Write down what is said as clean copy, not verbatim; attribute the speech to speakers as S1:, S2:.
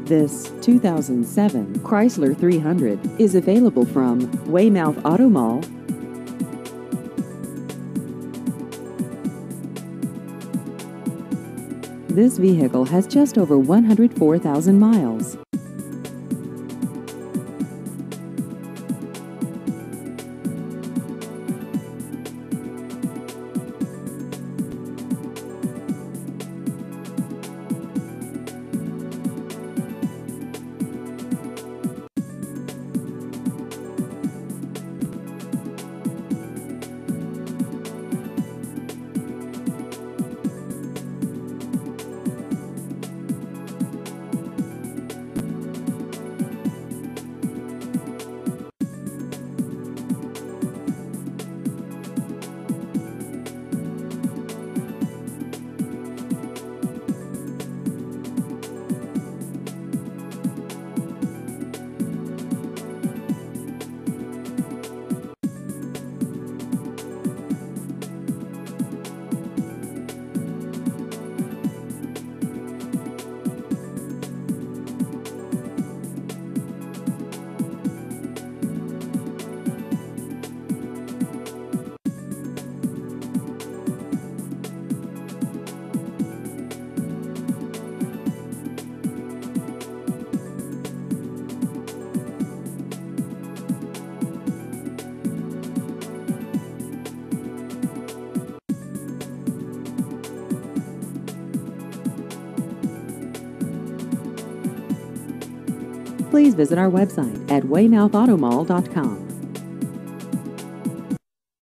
S1: This 2007 Chrysler 300 is available from Weymouth Auto Mall. This vehicle has just over 104,000 miles. Please visit our website at weymouthautomall.com.